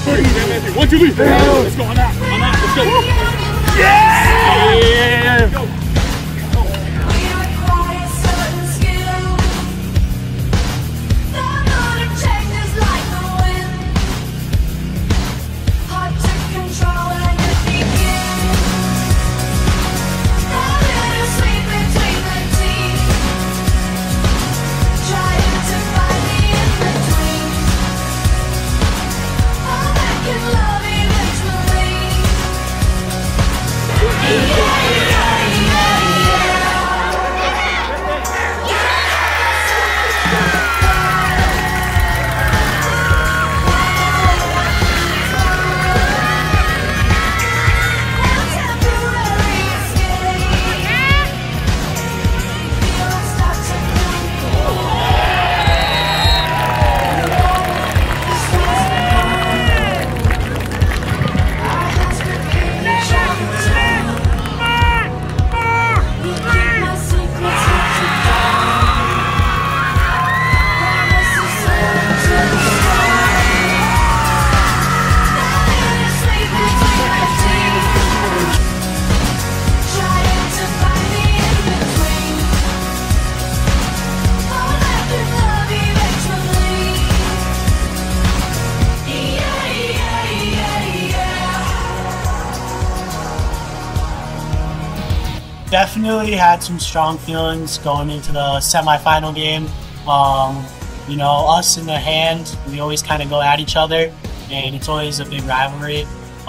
1, 2, 3. Let's go on that. Let's go. Yeah! Go. Definitely had some strong feelings going into the semifinal game. You know, us in the hand, we always kind of go at each other, and it's always a big rivalry.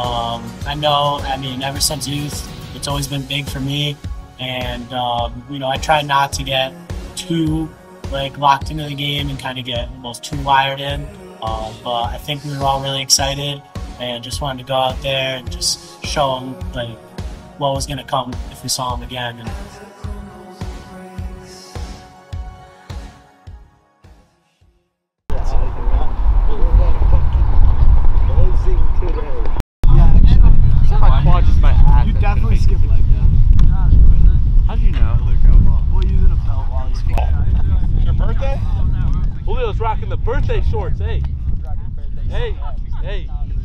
I mean, ever since youth, it's always been big for me, and you know, I try not to get too locked into the game and kind of get almost too wired in. But I think we were all really excited and just wanted to go out there and just show them what was going to come if we saw him again. And you definitely skipped leg down. How do you know? Well, using a belt while he's skipping. It's your birthday? Julio's rocking the birthday shorts. Hey. Hey. Hey.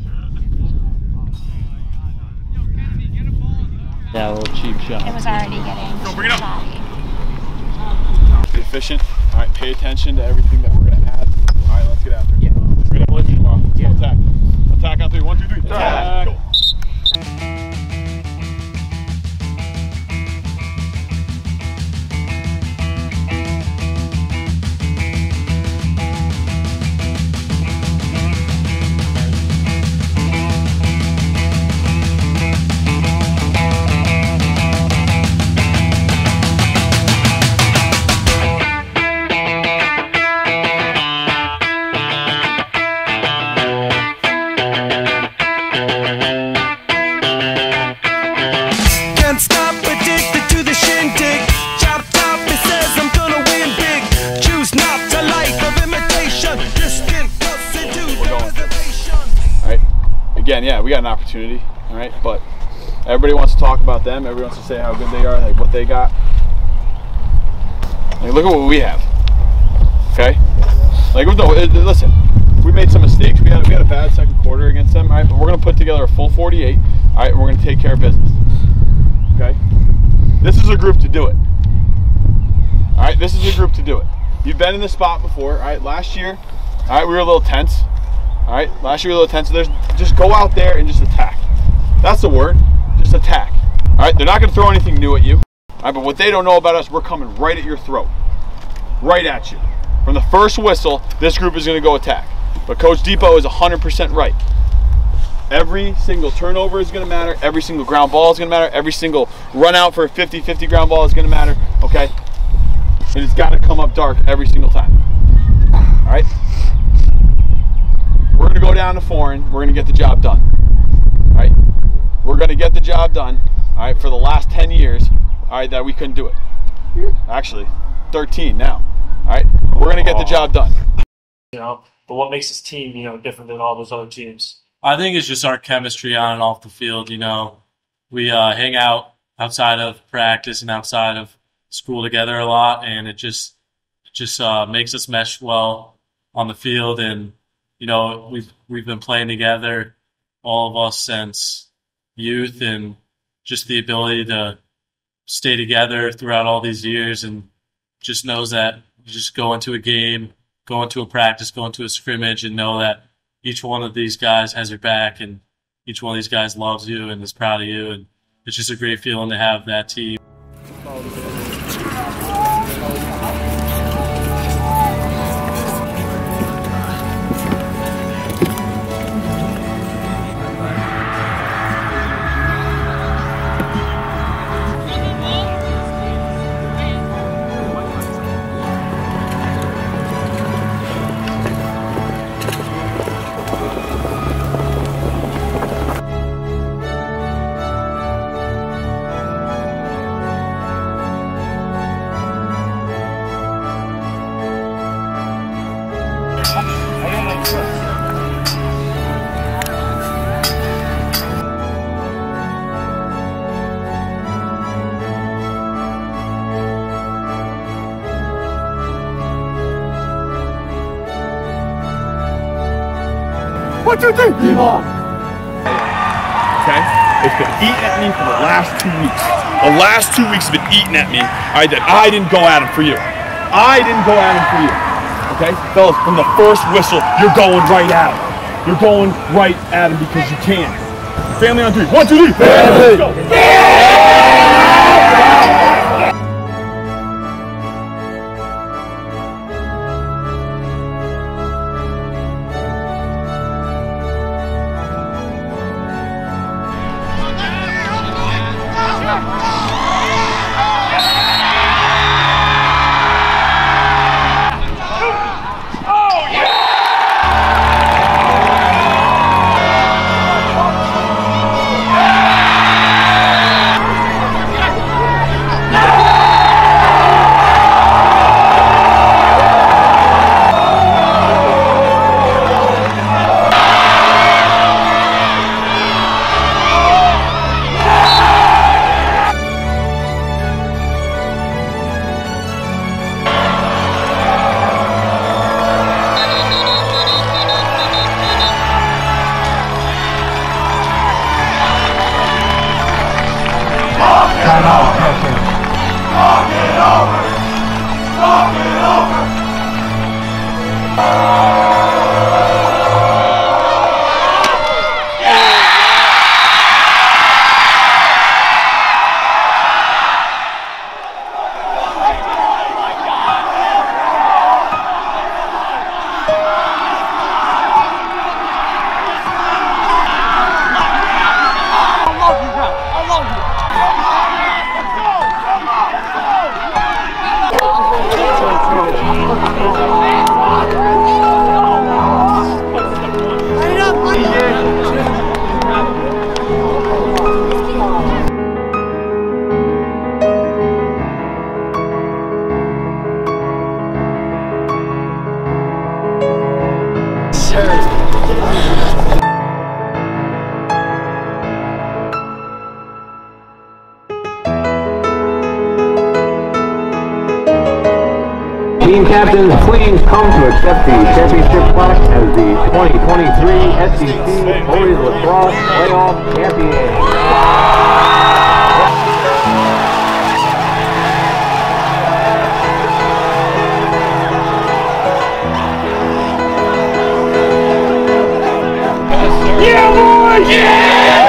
Yeah, a little cheap shot. It was already getting bring it up. shoddy. Be efficient. All right, pay attention to everything that we're going to add. All right, let's get after it. Yeah. Straight up, let's go attack. Attack on 3. 1, 2, 3. Attack. Go. Again, yeah, we got an opportunity, all right, but everybody wants to talk about them. Everybody wants to say how good they are, what they got. Look at what we have, okay? No, listen, we made some mistakes. We had a bad second quarter against them, all right, but we're going to put together a full 48, all right, and we're going to take care of business, okay? This is a group to do it, all right? This is a group to do it. You've been in this spot before, all right? Last year, all right, we were a little tense. All right, last year we were a little tense. So just go out there and just attack. That's the word, just attack. All right, they're not going to throw anything new at you. All right, but what they don't know about us, we're coming right at your throat, right at you. From the first whistle, this group is going to go attack. But Coach Depot is 100% right. Every single turnover is going to matter. Every single ground ball is going to matter. Every single run out for a 50-50 ground ball is going to matter. Okay, and it's got to come up dark every single time. All right. We're going to go down to foreign. We're going to get the job done. All right? We're going to get the job done. All right? For the last 10 years, all right, that we couldn't do it. Actually, 13 now. All right? We're going to get the job done. You know, but what makes this team, you know, different than all those other teams? I think it's just our chemistry on and off the field. You know, we hang out outside of practice and outside of school together a lot, and it just makes us mesh well on the field. And you know, we've been playing together, all of us, since youth, and just the ability to stay together throughout all these years, and just knows that you just go into a game, go into a practice, go into a scrimmage, and know that each one of these guys has your back, and each one of these guys loves you and is proud of you, and it's just a great feeling to have that team. One, two, three, Devon! Okay? It's been eating at me for the last 2 weeks. The last 2 weeks have been eating at me. I didn't go at him for you. I didn't go at him for you. Okay? Fellas, from the first whistle, you're going right at him. You're going right at him because you can. Family on three. One, two, three. Family! Go. Team captains, please come to accept the championship plaque as the 2023 SEC Boys Lacrosse Playoff Champions. Yeah, boys! Yeah!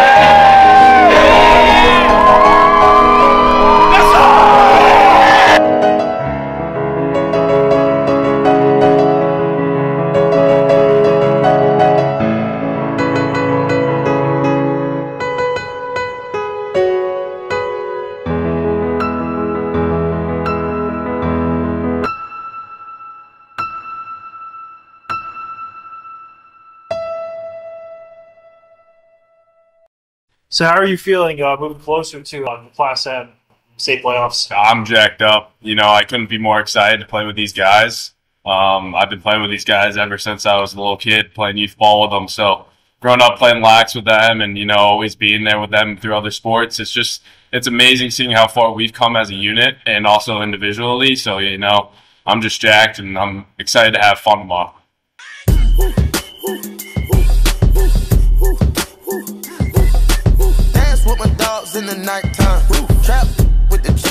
So how are you feeling moving closer to the Class M state playoffs? I'm jacked up. You know, I couldn't be more excited to play with these guys. I've been playing with these guys ever since I was a little kid, playing youth ball with them. So growing up playing lax with them and, you know, always being there with them through other sports, it's amazing seeing how far we've come as a unit and also individually. So, you know, I'm just jacked and I'm excited to have fun tomorrow.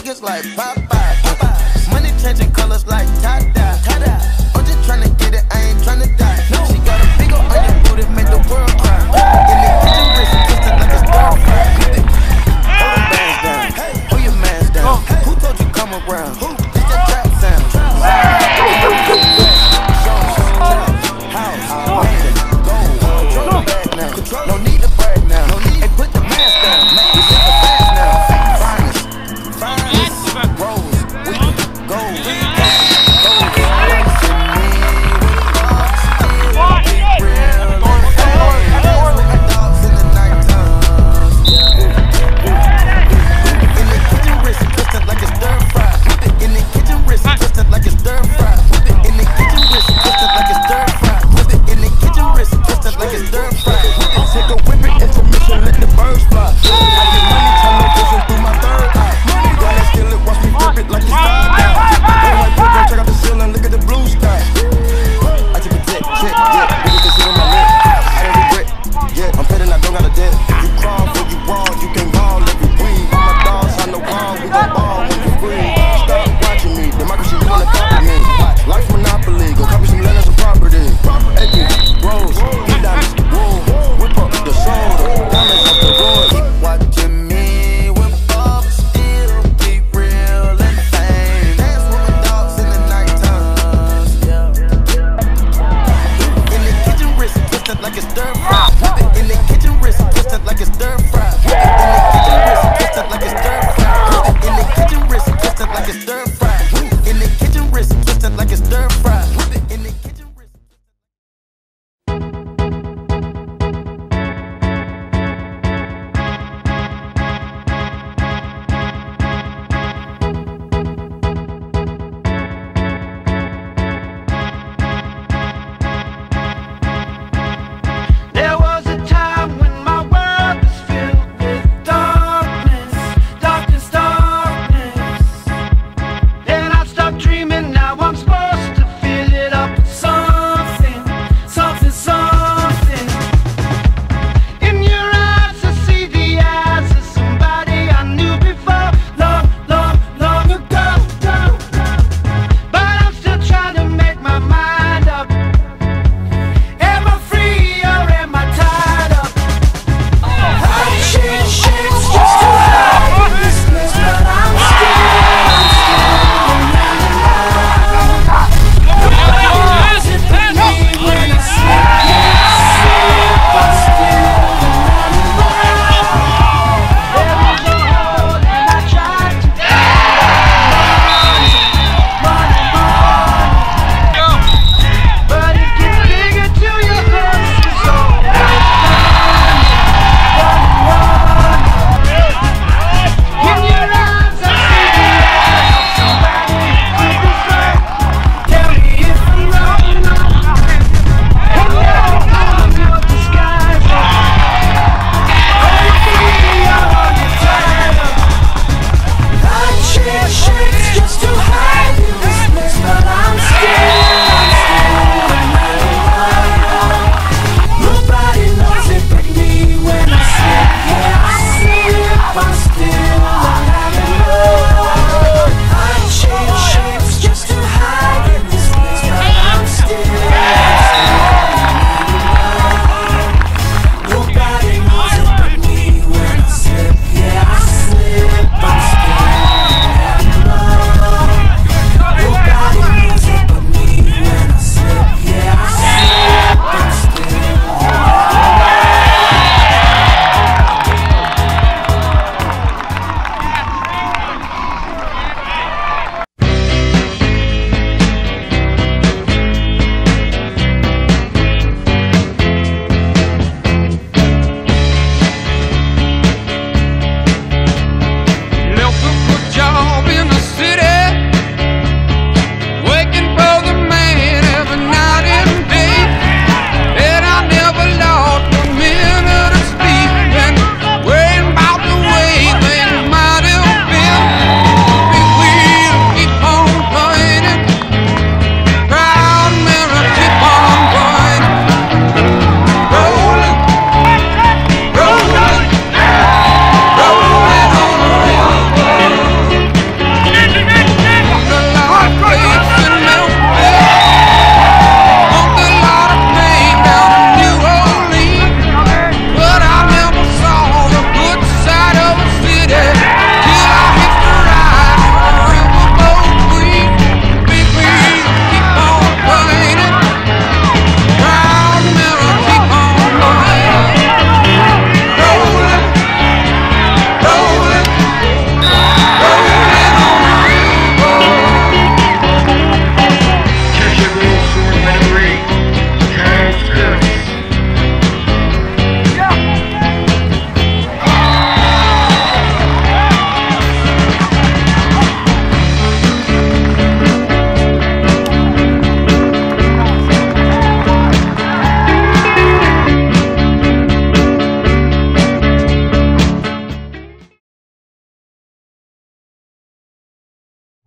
niggas like Popeye. Money changing colors like tie-dye. I'm just tryna get it, I ain't tryna die. She got a big ol' onion booty, make the world cry. In the kitchen, wrist twisted like a star fry. Hold them bands down, hold your mans down. Who told you come around? It's that trap sound. No need to brag now. Hey, put the mask down. We take the fast now. Finest, rose, we gold.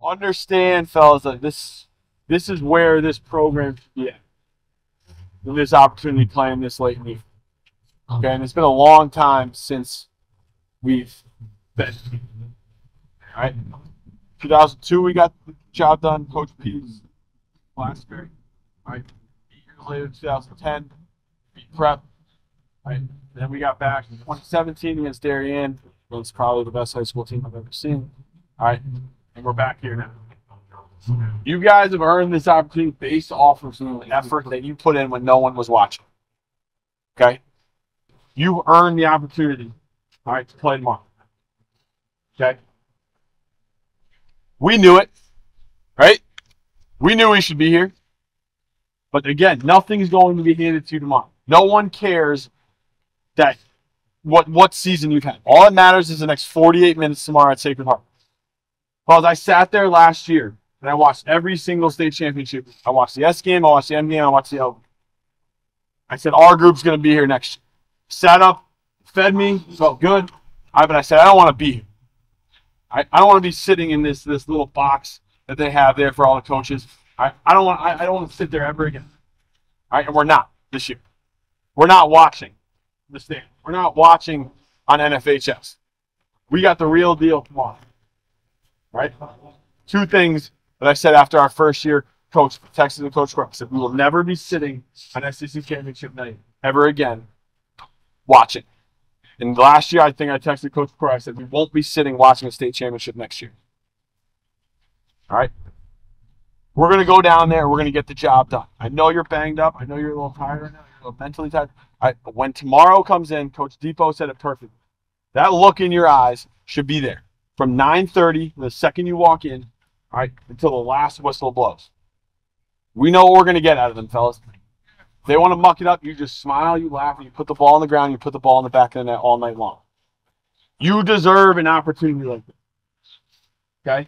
understand, fellas, that this is where this program should be at. And this opportunity playing this late in the year. Okay, and it's been a long time since we've been. All right. 2002, we got the job done. Coach Pete's Blacksberry. All right. 8 years later, 2010, beat Prep. All right. Then we got back in 2017 against Darien. It was probably the best high school team I've ever seen. All right. And we're back here now. You guys have earned this opportunity based off of some effort that you put in when no one was watching. Okay? You earned the opportunity, all right, to play tomorrow. Okay? We knew it, right? We knew we should be here. But again, nothing's going to be handed to you tomorrow. No one cares that what season you've had. All that matters is the next 48 minutes tomorrow at Sacred Heart. Well, I sat there last year and I watched every single state championship. I watched the S game, I watched the M game, I watched the L game. I said, our group's going to be here next year. Sat up, fed me, felt good. But I said, I don't want to be here. I don't want to be sitting in this little box that they have there for all the coaches. I don't want to sit there ever again. All right, and we're not this year. We're not watching the stand. We're not watching on NFHS. We got the real deal tomorrow. Right? 2 things that I said after our first year, Coach texted the Coach Crook, said we will never be sitting on SEC Championship night ever again watching. And last year, I think I texted Coach Crook, I said we won't be sitting watching a state championship next year. All right? We're going to go down there. We're going to get the job done. I know you're banged up. I know you're a little tired right now. You're a little mentally tired. All right, but when tomorrow comes in, Coach Depot said it perfectly. That look in your eyes should be there. From 9:30, the second you walk in, all right, until the last whistle blows. We know what we're going to get out of them, fellas. If they want to muck it up, you just smile, you laugh, and you put the ball on the ground, you put the ball in the back of the net all night long. You deserve an opportunity like this. Okay?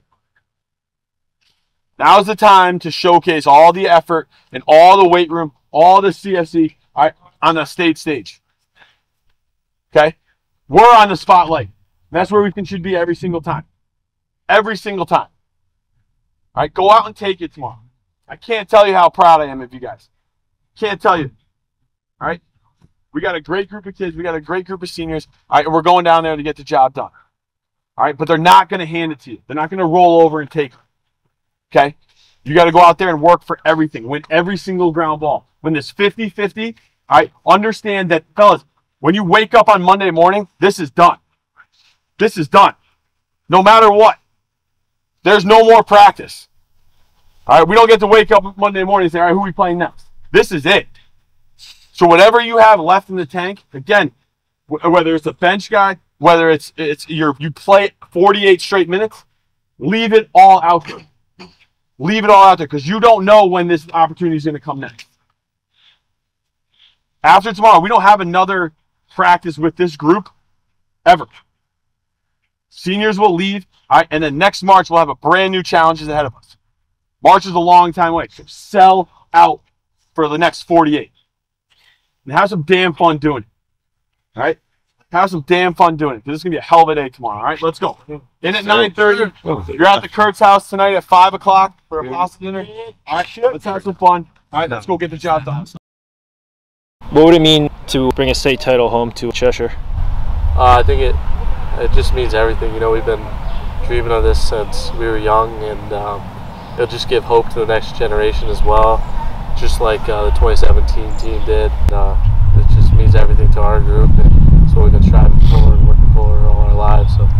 Now's the time to showcase all the effort and all the weight room, all the CFC, all right, on the state stage. Okay? We're on the spotlight. That's where we should be every single time. Every single time. All right? Go out and take it tomorrow. I can't tell you how proud I am of you guys. Can't tell you. All right? We got a great group of kids. We got a great group of seniors. All right, and we're going down there to get the job done. All right? But they're not going to hand it to you. They're not going to roll over and take it. Okay? You got to go out there and work for everything. Win every single ground ball. Win this 50-50. All right? Understand that, fellas, when you wake up on Monday morning, this is done. This is done. No matter what. There's no more practice. All right? We don't get to wake up Monday morning and say, all right, who are we playing next? This is it. So whatever you have left in the tank, again, whether it's a bench guy, whether it's you play 48 straight minutes, leave it all out there. Leave it all out there because you don't know when this opportunity is going to come next. After tomorrow, we don't have another practice with this group ever. Seniors will leave, all right, and then next March we'll have a brand new challenges ahead of us. March is a long time away. So sell out for the next 48. And have some damn fun doing it. All right? Have some damn fun doing it. This is going to be a hell of a day tomorrow. All right? Let's go. In at 9:30. You're at the Kurt's house tonight at 5 o'clock for a pasta dinner. All right? Let's have some fun. All right? Let's go get the job done. What would it mean to bring a state title home to Cheshire? I think it just means everything. You know, we've been dreaming of this since we were young, and it'll just give hope to the next generation as well. Just like the 2017 team did. It just means everything to our group, and it's what we've been striving for and working for all our lives. So.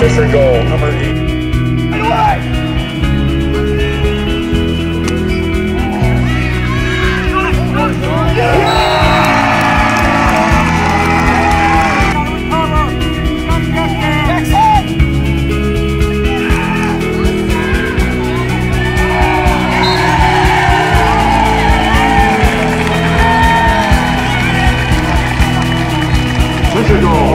Cheshire goal, number 8. Cheshire goal.